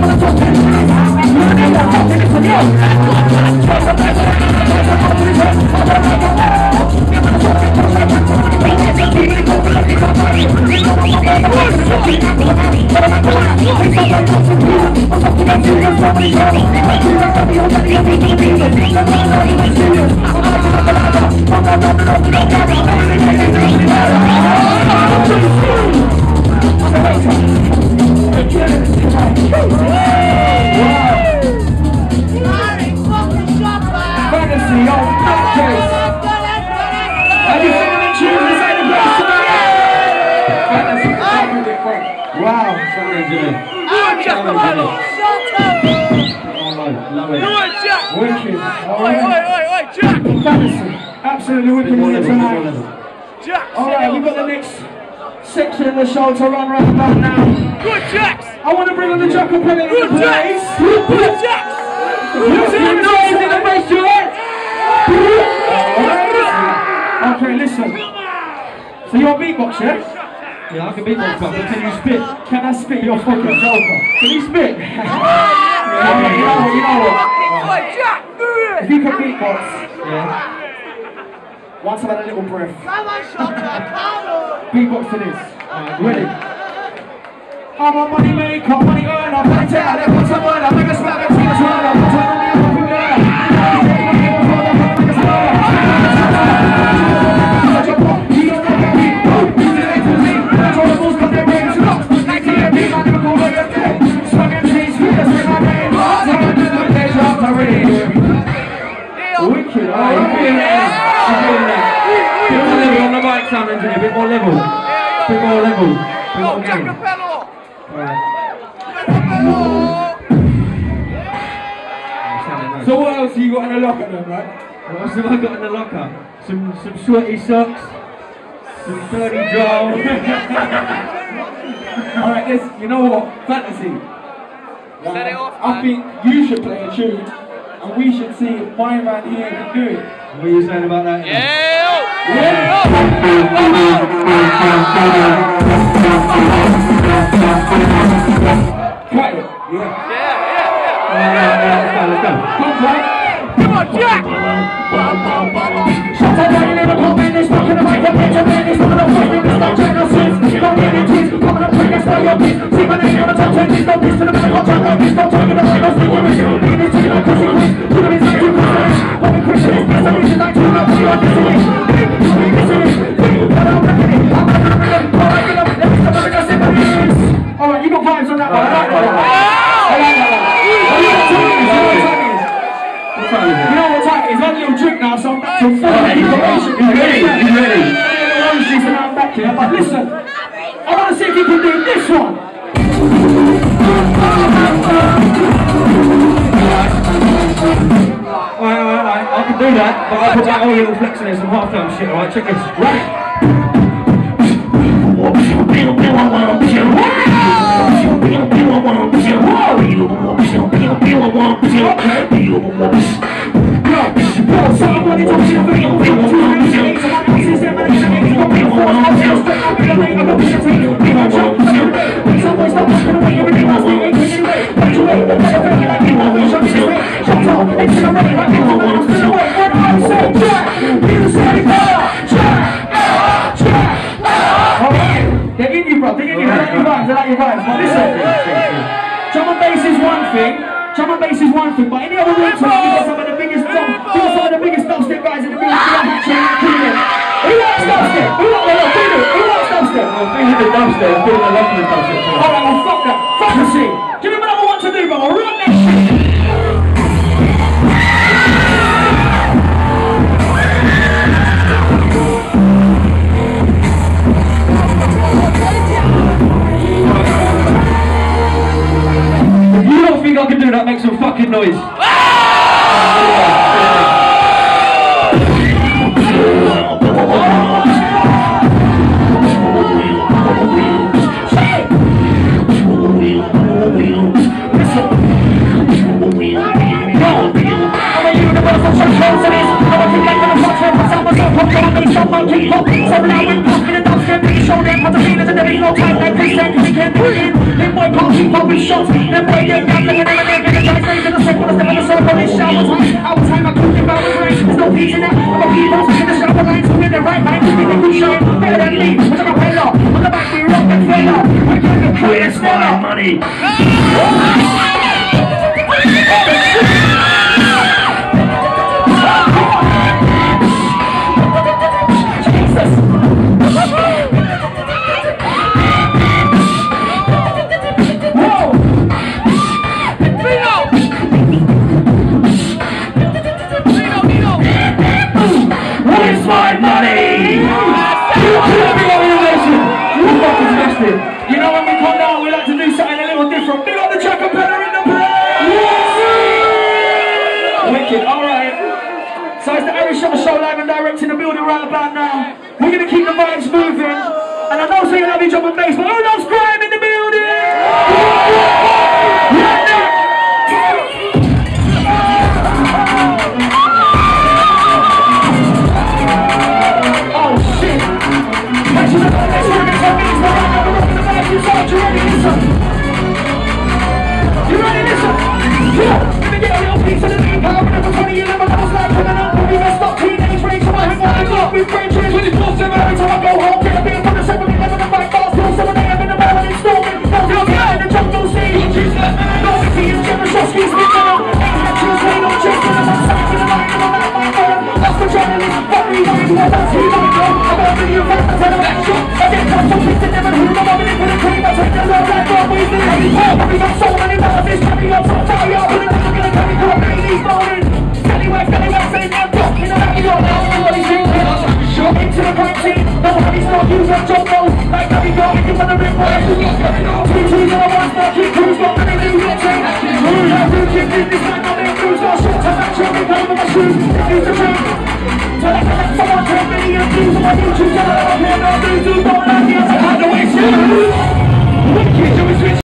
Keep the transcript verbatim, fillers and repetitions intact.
Absolutely wicked here tonight. Alright, we've got the next section of the show to run right about now. Good Jacks! I want to bring on the Jacopelli in the place. Good Jacks! Good noise in the bass joint. Okay, listen. So you're a beatboxer, yeah? Yeah, I can beatbox, but can you spit? Can I spit? You're fucking joker. Can you spit? Yeah, okay, you know what, you know what? If you can beatbox, yeah. Once I've had a little breath. Beatbox to this. Right, ready? I'm a money maker, money earner, money taker, I put some word, I make a slap, I take a swirl, I put some money, I put some girl. Wicked, alright, you feeling that? You feeling that? Bit more level on the mic, sound engineer, a bit more level. Bit more level. Bit more game. Alright. So what else have you got in the locker then, right? What else have I got in the locker? Some some sweaty socks, some dirty drawers. Alright, this, you know what? Fantasy. Set it off, I think you should play a tune. And we should see if my man here can do it. What are you saying about that? Yeah! Yeah! Quiet. Yeah. Yeah, yeah, yeah. Uh, let's go, let's go. Come, Frank. Come on, Jack! Shut up, you never come in, it's talking about your picture, man, it's not a fucking, it's not Genesis. Don't get it, please, come on, play this for your beat. See my name on the top ten, there's no peace to the middle, I'll talk, there's no talking about it, I'll see what we do. Need it to you, cause you win. You know, it's like you can say, what we Christian is, there's a reason like to know, see what this is. Big, big, this is, big, but I'm breaking it, I'm breaking it, alright, you know, let me stop and just say what it is. Alright, you got vibes on that one, I like that one. I like that one. What you got to do? You know what time it is? What time is it? You know what time it is? One little drink now, so I'm back to full. He's ready, he's ready. And I'm back here, but listen, I want to see if you can do this one. Alright, alright, alright, I can do that, but I'll put that whole little flex in there, some half-time shit, alright, check this. Right. They're in you, bro. They're in you. They like your vibes. They like your vibes. But listen, drum and bass is one thing. Drum and bass is one thing. But in the other room, you got some of the biggest drum. You got some of the biggest dubstep guys in the building. Who likes dubstep? Who likes dubstep? Who likes dubstep? I'm feeling the dubstep. I'm feeling the love of the dubstep. Alright, well, fuck that. Fantasy. Give me what I want to do, bro. Run that shit. You don't think I can do that? Make some fucking noise. So now we're talking about them, show them how to feel it, and there ain't no time like this, and we can't do it. I can't keep popping shots. Then break it down, then whenever they're gonna try to stay in the circle, I step on the circle, it's shower time. Our time, I couldn't about the rain. There's no peace in it. I'm a people in the shower lines, who in the right mind, who in the good shine. Better than me, what's on a pillar? On the back, we rock and fella. I can't get quit, it's my money. You know when we come down, we like to do something a little different. Big up the Jackapella in the place! Wicked, alright. So it's the Irish Shot Show live and direct in the building right about now. We're going to keep the vibes moving. And I know saying love you drum and bass, but who loves grime in the building? Oh shit! Let's do the let's do the you ready, listen? You ready, listen? Yeah, let me get a little piece of the name power. Whenever twenty years of my life, like when I'm not even stop teenage rage. So I hang on and up with friends, twenty-four seven. Every time I go home, get a beer from the seven, eleven, and five bars. Till seven a m in the morning, storming. No, no, yeah, in the jungle scene. No, we see it's Jimmy Shosky's been down. Ain't had Tuesday, no chase, and I'm on side, and I'm out, and I'm out, my phone. That's the journalist, what we want, who I want to see, like, I'm gonna bring you back, I'm gonna back you. I get caught so pissed and never heard about it, but it's clean, I take the love like always, and every time, we got so many bars, it's coming up, so fire, but it's not gonna come into a baby's morning. Scallywag, scallywag, saying I'm talking about you, I'm not everybody's drinking. Into the crime scene, nobody's not using jumbo, like Gabby Go, if you wanna rip where you got coming on. Two, two, zero, one, four, keep crews, got many new hits, and who's that who's in this man, not in crews, got shit to match, every time with my shoes, it's the truth. So like I let someone turn many and views on my YouTube channel, I don't care, no, do, do, don't like me, I had to wait, wicked, so we switch.